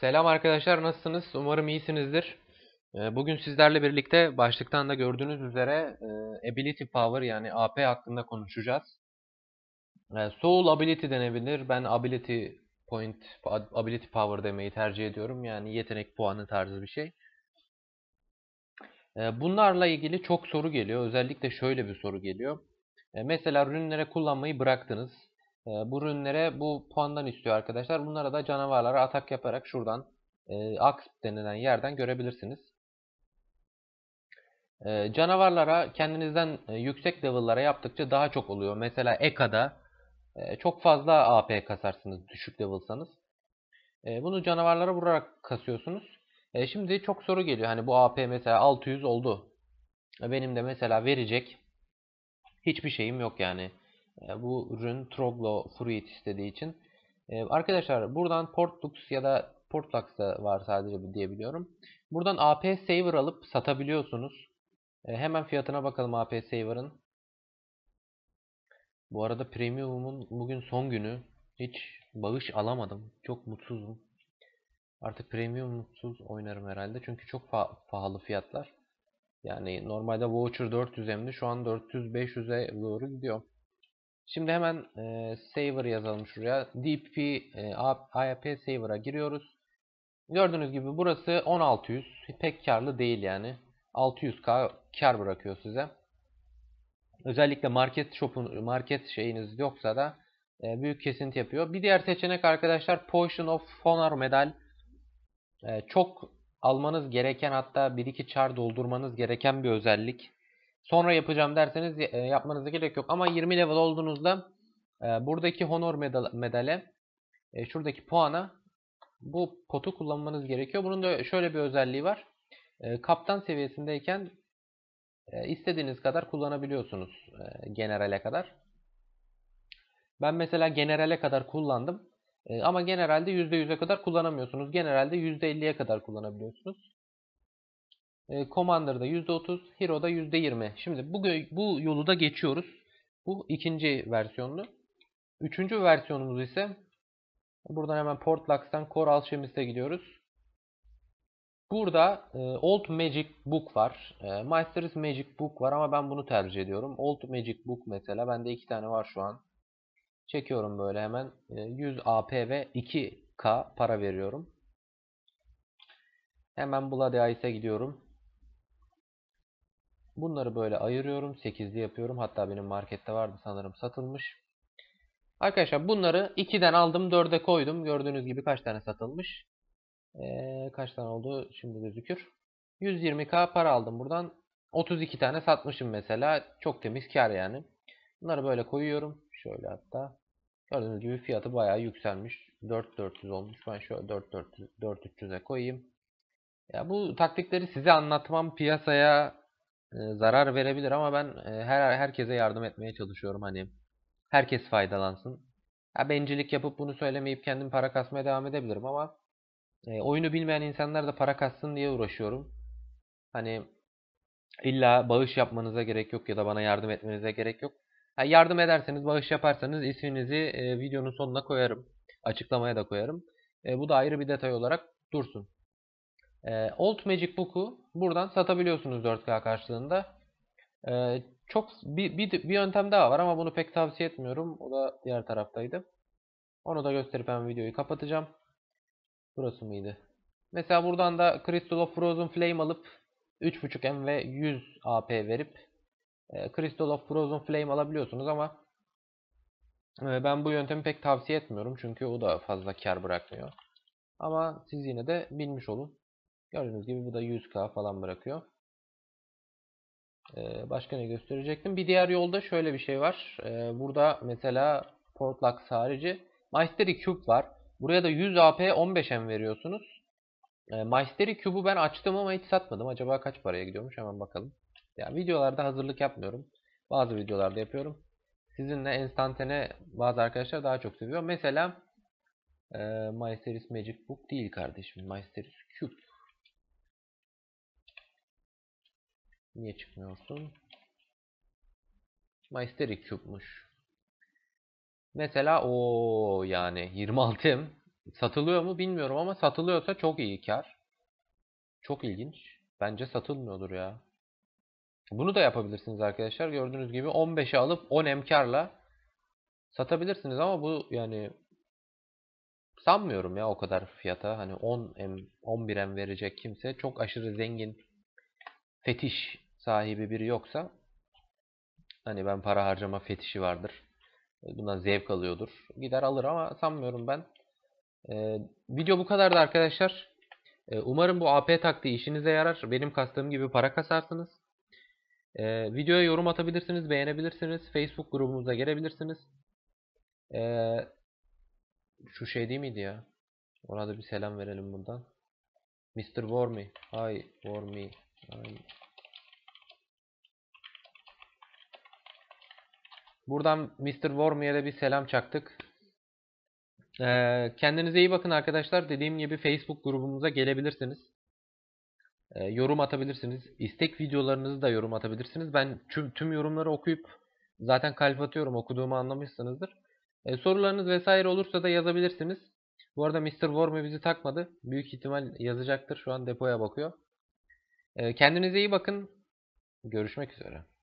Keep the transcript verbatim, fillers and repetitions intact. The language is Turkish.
Selam arkadaşlar, nasılsınız? Umarım iyisinizdir. Ee, Bugün sizlerle birlikte başlıktan da gördüğünüz üzere e, Ability Power yani A P hakkında konuşacağız. E, Soul Ability denebilir. Ben Ability Point, Ability Power demeyi tercih ediyorum. Yani yetenek puanı tarzı bir şey. E, Bunlarla ilgili çok soru geliyor. Özellikle şöyle bir soru geliyor. E, Mesela rünlere kullanmayı bıraktınız. E, Bu rünlere bu puandan istiyor arkadaşlar. Bunlara da canavarlara atak yaparak şuradan e, Axe denilen yerden görebilirsiniz. Ee, canavarlara kendinizden e, yüksek level'lara yaptıkça daha çok oluyor. Mesela Ekka'da e, çok fazla A P kasarsınız düşük level'sanız. E, bunu canavarlara vurarak kasıyorsunuz. E, şimdi çok soru geliyor. Hani bu A P mesela altı yüz oldu. E, benim de mesela verecek hiçbir şeyim yok yani. E, bu ürün Troglo Fruit istediği için. E, arkadaşlar buradan Portlux ya da Portlux da var sadece diyebiliyorum. Buradan A P Saver alıp satabiliyorsunuz. E, hemen fiyatına bakalım A P Saver'ın. Bu arada Premium'un bugün son günü. Hiç bağış alamadım. Çok mutsuzum. Artık Premium mutsuz oynarım herhalde. Çünkü çok fa- pahalı fiyatlar. Yani normalde Voucher dört yüz emdi. Şu an dört yüz beş yüze doğru gidiyor. Şimdi hemen e, Saver yazalım şuraya. D P e, A P Saver'a giriyoruz. Gördüğünüz gibi burası on altı yüz. Pek karlı değil yani. altı yüz K kar bırakıyor size. Özellikle market shop'un market şeyiniz yoksa da e, büyük kesinti yapıyor. Bir diğer seçenek arkadaşlar Potion of Honor Medal. E, çok almanız gereken hatta bir iki çar doldurmanız gereken bir özellik. Sonra yapacağım derseniz e, yapmanıza gerek yok. Ama yirmi level olduğunuzda e, buradaki Honor medal, medale e, şuradaki puana bu potu kullanmanız gerekiyor. Bunun da şöyle bir özelliği var. E, kaptan seviyesindeyken e, istediğiniz kadar kullanabiliyorsunuz e, generale kadar. Ben mesela generale kadar kullandım. E, ama generalde yüzde yüze kadar kullanamıyorsunuz. Generalde yüzde elliye kadar kullanabiliyorsunuz. E, Commander'da yüzde otuz, Hero'da yüzde yirmi. Şimdi bu, bu yolu da geçiyoruz. Bu ikinci versiyonu. Üçüncü versiyonumuz ise buradan hemen Portlux'tan Core Alchemist'e gidiyoruz. Burada e, Old Magic Book var. E, Master's Magic Book var ama ben bunu tercih ediyorum. Old Magic Book mesela. Bende iki tane var şu an. Çekiyorum böyle hemen. E, yüz A P ve iki K para veriyorum. Hemen Bloody Ice'e gidiyorum. Bunları böyle ayırıyorum. sekizli yapıyorum. Hatta benim markette vardı sanırım satılmış. Arkadaşlar bunları ikiden aldım dörde koydum. Gördüğünüz gibi kaç tane satılmış. Ee, kaç tane oldu şimdi gözükür. yüz yirmi K para aldım buradan. otuz iki tane satmışım mesela. Çok temiz kar yani. Bunları böyle koyuyorum. Şöyle hatta. Gördüğünüz gibi fiyatı bayağı yükselmiş. dört bin dört yüz olmuş. Ben şöyle dört bin dört yüz, dört bin üç yüze koyayım. Ya bu taktikleri size anlatmam piyasaya e, zarar verebilir ama ben e, her herkese yardım etmeye çalışıyorum hani herkes faydalansın. Ha, bencillik yapıp bunu söylemeyip kendim para kasmaya devam edebilirim ama e, oyunu bilmeyen insanlar da para kassın diye uğraşıyorum. Hani illa bağış yapmanıza gerek yok ya da bana yardım etmenize gerek yok. Ha, yardım ederseniz, bağış yaparsanız isminizi e, videonun sonuna koyarım. Açıklamaya da koyarım. E, bu da ayrı bir detay olarak dursun. E, Old Magic Book'u buradan satabiliyorsunuz dört K karşılığında. E, çok bir, bir, bir yöntem daha var ama bunu pek tavsiye etmiyorum. O da diğer taraftaydı. Onu da gösterip ben videoyu kapatacağım. Burası mıydı? Mesela buradan da Crystal of Frozen Flame alıp üç buçuk M ve yüz A P verip e, Crystal of Frozen Flame alabiliyorsunuz ama e, ben bu yöntemi pek tavsiye etmiyorum. Çünkü o da fazla kar bırakmıyor. Ama siz yine de bilmiş olun. Gördüğünüz gibi bu da yüz K falan bırakıyor. E, başka ne gösterecektim? Bir diğer yolda şöyle bir şey var. E, burada mesela Portlux harici Mastery Cube var. Buraya da yüz A P on beş M veriyorsunuz. E, Mastery Cube'u ben açtım ama hiç satmadım. Acaba kaç paraya gidiyormuş? Hemen bakalım. Ya videolarda hazırlık yapmıyorum. Bazı videolarda yapıyorum. Sizinle enstantane bazı arkadaşlar daha çok seviyor. Mesela e, My Series Magic Book değil kardeşim. My Series Cube. Niye çıkmıyorsun? My Series Cube'muş. Mesela o yani yirmi altı M. Satılıyor mu bilmiyorum ama satılıyorsa çok iyi kar. Çok ilginç. Bence satılmıyordur ya. Bunu da yapabilirsiniz arkadaşlar. Gördüğünüz gibi on beşe alıp on em karla satabilirsiniz ama bu yani sanmıyorum ya o kadar fiyata. Hani on em, on bir em verecek kimse çok aşırı zengin, fetiş sahibi biri yoksa hani ben para harcama fetişi vardır. Bundan zevk alıyordur. Gider alır ama sanmıyorum ben. Ee, video bu kadardı arkadaşlar. Ee, umarım bu A P taktiği işinize yarar. Benim kastığım gibi para kasarsınız. Ee, videoya yorum atabilirsiniz, beğenebilirsiniz. Facebook grubumuza gelebilirsiniz. Ee, şu şey değil miydi ya? Ona da bir selam verelim buradan. mister Wormy. Hi Wormy. Hi. Buradan mister Wormy'ye de bir selam çaktık. Ee, kendinize iyi bakın arkadaşlar. Dediğim gibi Facebook grubumuza gelebilirsiniz. Ee, yorum atabilirsiniz. İstek videolarınızı da yorum atabilirsiniz. Ben tüm, tüm yorumları okuyup zaten kalp atıyorum. Okuduğumu anlamışsınızdır. Ee, sorularınız vesaire olursa da yazabilirsiniz. Bu arada mister Wormy bizi takmadı. Büyük ihtimal yazacaktır. Şu an depoya bakıyor. Ee, kendinize iyi bakın. Görüşmek üzere.